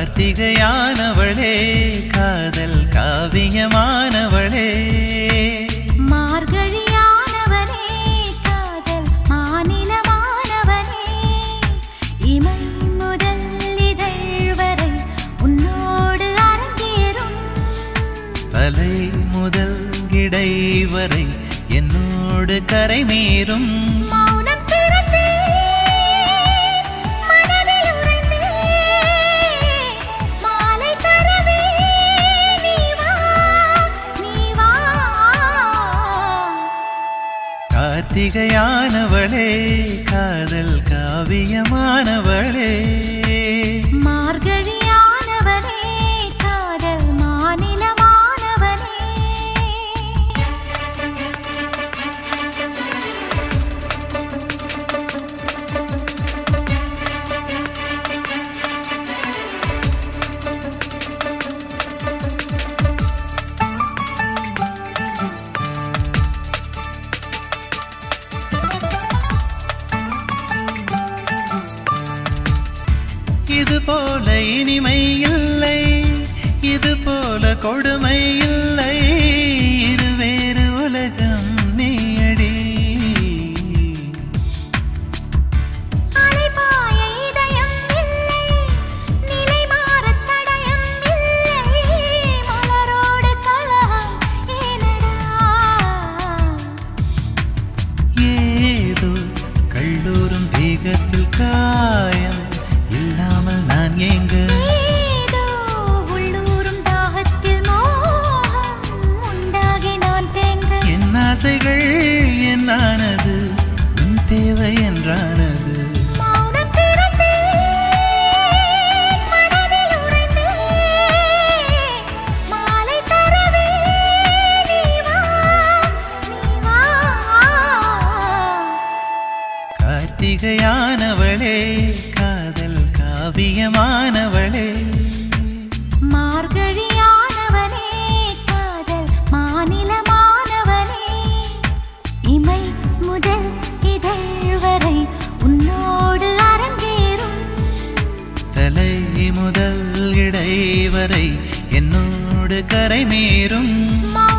கார்த்திகையானவளே காதல் காவியமானவளே மார்கழியானவனே காதல் மாநிலமானவனே இமை முதல் இதழ் வரை உன்னோடு அரங்கேறும் தலை முதல் இடை வரை என்னோடு கரை மீறும் மௌனம் திறந்தே மனதில் உறைந்தே மாலை தரவே நீ வா கார்த்திகையானவளே காதல் காவியமானவளே மார்கழியானவனே காதல் மாநிலமானவனே இது போல இனிமை இல்லை இது போல கொடுமை இல்லை இருவேறு உலகம் நீயடி அலைபாய இதயம் இல்லை நிலை மாறத் தடயம் இல்லை மலரோடு கலகம் ஏனடா ஏதோ கல்லூரும் தேகத்தில் காயம் இல்லாமல் நான் எங்க ஏதோ உள்ளூரும் தாகத்தில் மோகம் உண்டாகி நான் தேங்க என் ஆசைகள் என்னானது உன் தேவை என்றானது மௌனம் திறந்தே மனதில் உறைந்தே மாலை தரவே நீ வா கார்த்திகையானவளே காதல் காவியமானவளே மார்கழியானவனே காதல் மாநிலமானவனே இமை முதல் இதழ் வரை உன்னோடு அரங்கேறும் தலை முதல் இடை வரை என்னோடு கரை மீறும்